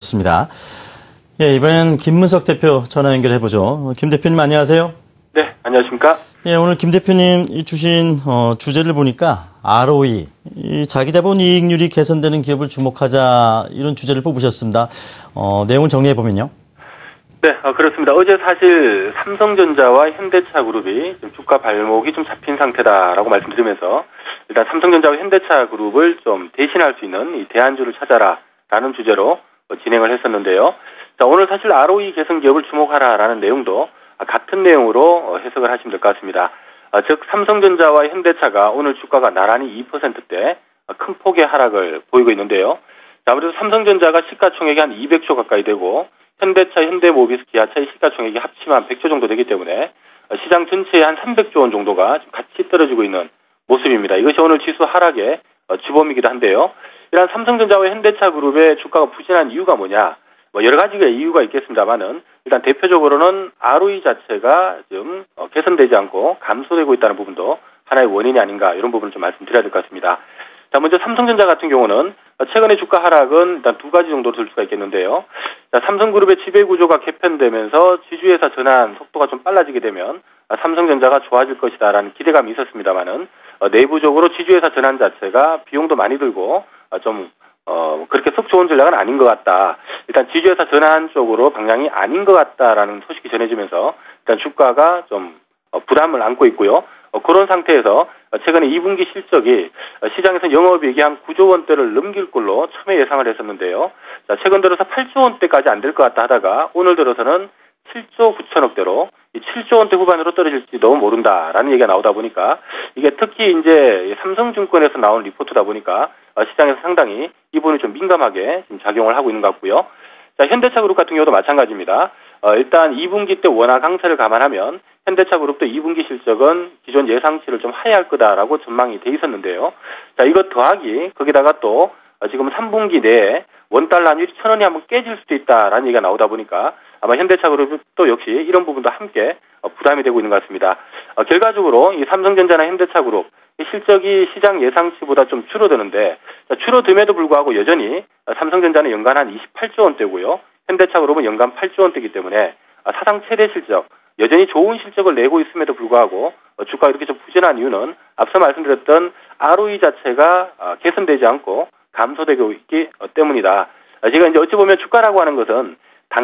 좋습니다. 예, 이번엔 김문석 대표 전화 연결해보죠. 김 대표님 안녕하세요. 네, 안녕하십니까? 예, 오늘 김 대표님 주신 주제를 보니까 ROE, 자기 자본 이익률이 개선되는 기업을 주목하자, 이런 주제를 뽑으셨습니다. 내용을 정리해보면요. 네, 그렇습니다. 어제 사실 삼성전자와 현대차 그룹이 좀 주가 발목이 좀 잡힌 상태다라고 말씀드리면서 일단 삼성전자와 현대차 그룹을 좀 대신할 수 있는 이 대안주를 찾아라라는 주제로 진행을 했었는데요. 자, 오늘 사실 ROE 개선 기업을 주목하라라는 내용도 같은 내용으로 해석을 하시면 될 것 같습니다. 즉 삼성전자와 현대차가 오늘 주가가 나란히 2%대 큰 폭의 하락을 보이고 있는데요. 자, 아무래도 삼성전자가 시가총액이 한 200조 가까이 되고 현대차, 현대모비스, 기아차의 시가총액이 합치면 100조 정도 되기 때문에 시장 전체의 한 300조 원 정도가 같이 떨어지고 있는 모습입니다. 이것이 오늘 지수 하락의 주범이기도 한데요. 이러한 삼성전자와 현대차 그룹의 주가가 부진한 이유가 뭐냐? 여러 가지가 이유가 있겠습니다만은 일단 대표적으로는 ROE 자체가 좀 개선되지 않고 감소되고 있다는 부분도 하나의 원인이 아닌가, 이런 부분을 좀 말씀드려야 될 것 같습니다. 자, 먼저 삼성전자 같은 경우는 최근의 주가 하락은 일단 두 가지 정도로 들 수가 있겠는데요. 자, 삼성그룹의 지배구조가 개편되면서 지주회사 전환 속도가 좀 빨라지게 되면 삼성전자가 좋아질 것이다라는 기대감이 있었습니다만은 내부적으로 지주회사 전환 자체가 비용도 많이 들고 좀 그렇게 썩 좋은 전략은 아닌 것 같다. 일단 지주회사 전환 쪽으로 방향이 아닌 것 같다라는 소식이 전해지면서 일단 주가가 좀 부담을 안고 있고요. 그런 상태에서 최근에 2분기 실적이 시장에서 영업이익이 한 9조 원대를 넘길 걸로 처음에 예상을 했었는데요. 자, 최근 들어서 8조 원대까지 안 될 것 같다 하다가 오늘 들어서는 7조 9천억대로 7조 원대 후반으로 떨어질지 너무 모른다라는 얘기가 나오다 보니까 이게 특히 이제 삼성증권에서 나온 리포트다 보니까 시장에서 상당히 이 부분이 좀 민감하게 지금 작용을 하고 있는 것 같고요. 자, 현대차 그룹 같은 경우도 마찬가지입니다. 일단 2분기 때 원화 강세를 감안하면 현대차 그룹도 2분기 실적은 기존 예상치를 좀 하회할 거다라고 전망이 돼 있었는데요. 자, 이것 더하기 거기다가 또 지금 3분기 내에 원달러 환율이 1,000원이 한번 깨질 수도 있다라는 얘기가 나오다 보니까 아마 현대차 그룹도 역시 이런 부분도 함께 부담이 되고 있는 것 같습니다. 결과적으로 이 삼성전자나 현대차 그룹 실적이 시장 예상치보다 좀 줄어드는데, 줄어듦에도 불구하고 여전히 삼성전자는 연간 한 28조 원대고요. 현대차 그룹은 연간 8조 원대이기 때문에 사상 최대 실적, 여전히 좋은 실적을 내고 있음에도 불구하고 주가가 이렇게 좀 부진한 이유는 앞서 말씀드렸던 ROE 자체가 개선되지 않고 감소되고 있기 때문이다. 제가 이제 어찌 보면 주가라고 하는 것은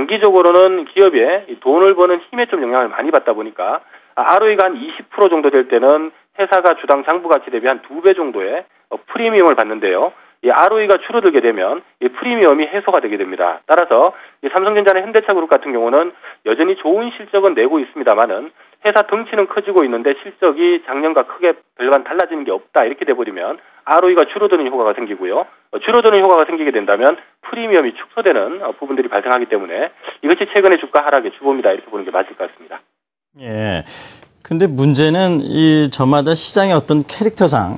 단기적으로는 기업에 돈을 버는 힘에 좀 영향을 많이 받다 보니까 ROE가 한 20% 정도 될 때는 회사가 주당 장부 가치 대비 한 2배 정도의 프리미엄을 받는데요. 이 ROE가 줄어들게 되면 이 프리미엄이 해소가 되게 됩니다. 따라서 이 삼성전자나 현대차 그룹 같은 경우는 여전히 좋은 실적은 내고 있습니다만은 회사 덩치는 커지고 있는데 실적이 작년과 크게 별반 달라지는 게 없다, 이렇게 돼버리면 ROE가 줄어드는 효과가 생기고요. 줄어드는 효과가 생기게 된다면 프리미엄이 축소되는 부분들이 발생하기 때문에 이것이 최근의 주가 하락의 주범이다, 이렇게 보는 게 맞을 것 같습니다. 예. 근데 문제는 저마다 시장의 어떤 캐릭터상,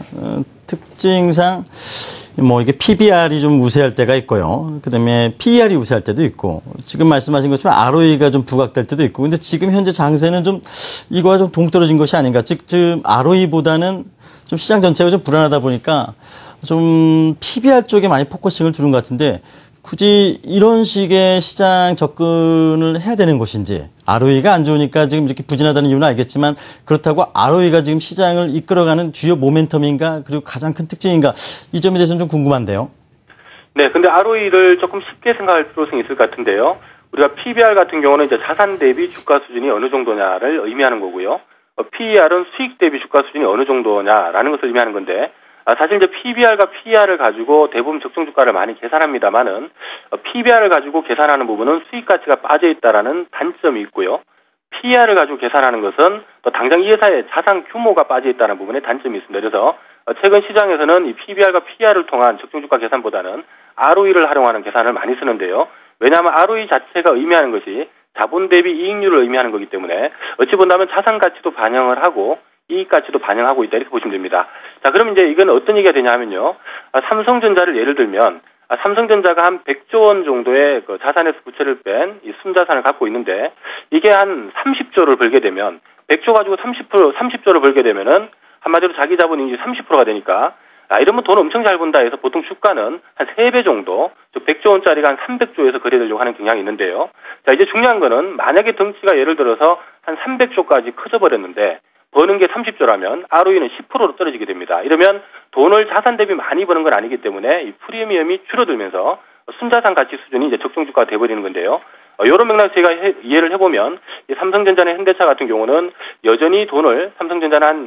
특징상, 이게 PBR이 좀 우세할 때가 있고요. 그 다음에 PER이 우세할 때도 있고, 지금 말씀하신 것처럼 ROE가 좀 부각될 때도 있고, 근데 지금 현재 장세는 좀 이거와 좀 동떨어진 것이 아닌가. 즉, ROE보다는 좀 시장 전체가 좀 불안하다 보니까 좀 PBR 쪽에 많이 포커싱을 두는 것 같은데, 굳이 이런 식의 시장 접근을 해야 되는 것인지, ROE가 안 좋으니까 지금 이렇게 부진하다는 이유는 알겠지만, 그렇다고 ROE가 지금 시장을 이끌어가는 주요 모멘텀인가, 그리고 가장 큰 특징인가, 이 점에 대해서는 좀 궁금한데요. 네, 근데 ROE를 조금 쉽게 생각할 필요성이 있을 것 같은데요. 우리가 PBR 같은 경우는 이제 자산 대비 주가 수준이 어느 정도냐를 의미하는 거고요. PER은 수익 대비 주가 수준이 어느 정도냐라는 것을 의미하는 건데, 사실 이제 PBR과 PER을 가지고 대부분 적정 주가를 많이 계산합니다만은 PBR을 가지고 계산하는 부분은 수익 가치가 빠져 있다라는 단점이 있고요. PER을 가지고 계산하는 것은 또 당장 이 회사의 자산 규모가 빠져 있다는 부분에 단점이 있습니다. 그래서 최근 시장에서는 이 PBR과 PER을 통한 적정 주가 계산보다는 ROE를 활용하는 계산을 많이 쓰는데요. 왜냐하면 ROE 자체가 의미하는 것이 자본 대비 이익률을 의미하는 거기 때문에 어찌 본다면 자산 가치도 반영을 하고 이익 가치도 반영하고 있다, 이렇게 보시면 됩니다. 자, 그럼 이제 이건 어떤 얘기가 되냐면요. 삼성전자를 예를 들면 삼성전자가 한 100조 원 정도의 그 자산에서 부채를 뺀 이 순자산을 갖고 있는데 이게 한 30조를 벌게 되면 100조 가지고 30조를 벌게 되면은 한마디로 자기 자본 이익이 30%가 되니까 이러면 돈 엄청 잘 번다 해서 보통 주가는 한 3배 정도, 즉 100조 원짜리가 한 300조에서 거래되려고 하는 경향이 있는데요. 자, 이제 중요한 거는 만약에 덩치가 예를 들어서 한 300조까지 커져버렸는데 버는 게 30조라면 ROE는 10%로 떨어지게 됩니다. 이러면 돈을 자산 대비 많이 버는 건 아니기 때문에 이 프리미엄이 줄어들면서 순자산 가치 수준이 이제 적정 주가가 돼버리는 건데요. 이런 맥락 제가 이해를 해보면 삼성전자나 현대차 같은 경우는 여전히 돈을 삼성전자는 한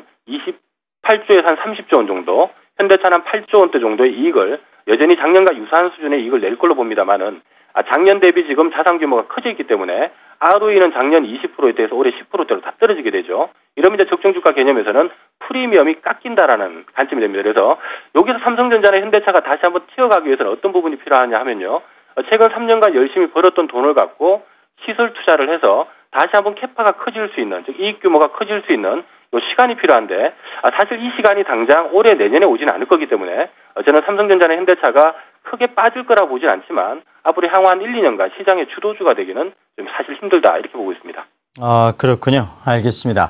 28조에서 한 30조 원 정도, 현대차는 한 8조 원대 정도의 이익을 여전히 작년과 유사한 수준의 이익을 낼 걸로 봅니다만은 작년 대비 지금 자산 규모가 커져 있기 때문에 ROE는 작년 20%에 대해서 올해 10%대로 다 떨어지게 되죠. 이러면 이제 적정 주가 개념에서는 프리미엄이 깎인다라는 관점이 됩니다. 그래서 여기서 삼성전자나 현대차가 다시 한번 튀어가기 위해서는 어떤 부분이 필요하냐 하면요. 최근 3년간 열심히 벌었던 돈을 갖고 시설 투자를 해서 다시 한번 캐파가 커질 수 있는, 즉 이익 규모가 커질 수 있는 요 시간이 필요한데 사실 이 시간이 당장 올해 내년에 오지는 않을 거기 때문에 저는 삼성전자나 현대차가 크게 빠질 거라 보진 않지만 앞으로 향후 한 1, 2년간 시장의 주도주가 되기는 좀 사실 힘들다 이렇게 보고 있습니다. 아, 그렇군요. 알겠습니다.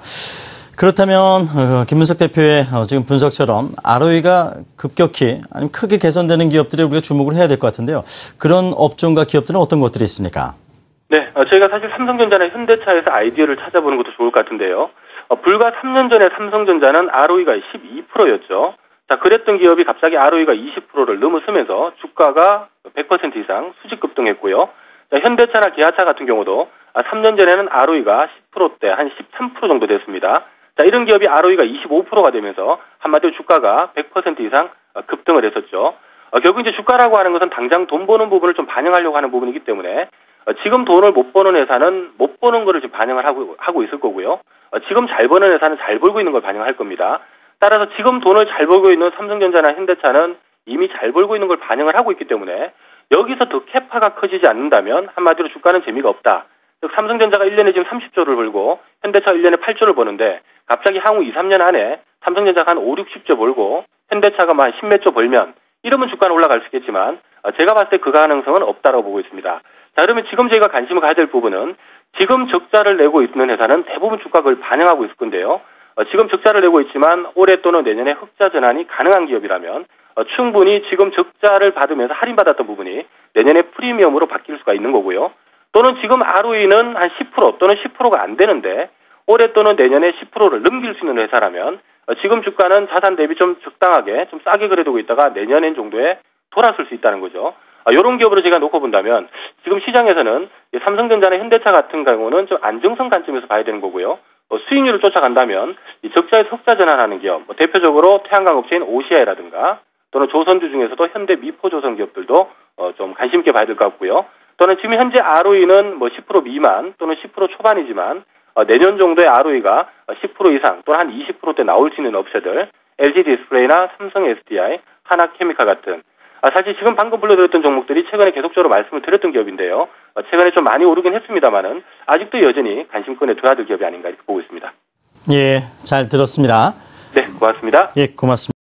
그렇다면 김문석 대표의 지금 분석처럼 ROE가 급격히 아니면 크게 개선되는 기업들에 우리가 주목을 해야 될 것 같은데요. 그런 업종과 기업들은 어떤 것들이 있습니까? 네, 저희가 사실 삼성전자나 현대차에서 아이디어를 찾아보는 것도 좋을 것 같은데요. 불과 3년 전에 삼성전자는 ROE가 12%였죠. 자, 그랬던 기업이 갑자기 ROE가 20%를 넘어서면서 주가가 100% 이상 수직 급등했고요. 자, 현대차나 기아차 같은 경우도 3년 전에는 ROE가 10%대 한 13% 정도 됐습니다. 자, 이런 기업이 ROE가 25%가 되면서 한마디로 주가가 100% 이상 급등을 했었죠. 결국 이제 주가라고 하는 것은 당장 돈 버는 부분을 좀 반영하려고 하는 부분이기 때문에 지금 돈을 못 버는 회사는 못 버는 거를 지금 반영을 하고 있을 거고요. 지금 잘 버는 회사는 잘 벌고 있는 걸 반영할 겁니다. 따라서 지금 돈을 잘 벌고 있는 삼성전자나 현대차는 이미 잘 벌고 있는 걸 반영을 하고 있기 때문에 여기서 더 캐파가 커지지 않는다면 한마디로 주가는 재미가 없다. 즉 삼성전자가 1년에 지금 30조를 벌고 현대차가 1년에 8조를 버는데 갑자기 향후 2, 3년 안에 삼성전자가 한 5, 60조 벌고 현대차가 한 10몇 조 벌면 이러면 주가는 올라갈 수 있겠지만 제가 봤을 때 그 가능성은 없다고 보고 있습니다. 자, 그러면 지금 저희가 관심을 가야 될 부분은 지금 적자를 내고 있는 회사는 대부분 주가를 반영하고 있을 건데요. 지금 적자를 내고 있지만 올해 또는 내년에 흑자 전환이 가능한 기업이라면 충분히 지금 적자를 받으면서 할인받았던 부분이 내년에 프리미엄으로 바뀔 수가 있는 거고요. 또는 지금 ROE는 한 10% 또는 10%가 안 되는데 올해 또는 내년에 10%를 넘길 수 있는 회사라면 지금 주가는 자산 대비 좀 적당하게 좀 싸게 거래되고 있다가 내년엔 정도에 돌아설 수 있다는 거죠. 이런 기업으로 제가 놓고 본다면 지금 시장에서는 삼성전자나 현대차 같은 경우는 좀 안정성 관점에서 봐야 되는 거고요. 수익률을 쫓아간다면 이 적자에서 흑자 전환하는 기업, 대표적으로 태양광 업체인 OCI라든가 또는 조선주 중에서도 현대 미포조선 기업들도 좀 관심 있게 봐야 될 것 같고요. 또는 지금 현재 ROE는 10% 미만 또는 10% 초반이지만 내년 정도의 ROE가 10% 이상 또는 한 20%대 나올 수 있는 업체들, LG 디스플레이나 삼성 SDI, 하나케미칼 같은 사실 지금 방금 불러드렸던 종목들이 최근에 계속적으로 말씀을 드렸던 기업인데요. 최근에 좀 많이 오르긴 했습니다만은 아직도 여전히 관심권에 둬야 될 기업이 아닌가 이렇게 보고 있습니다. 예, 잘 들었습니다. 네, 고맙습니다. 예, 고맙습니다.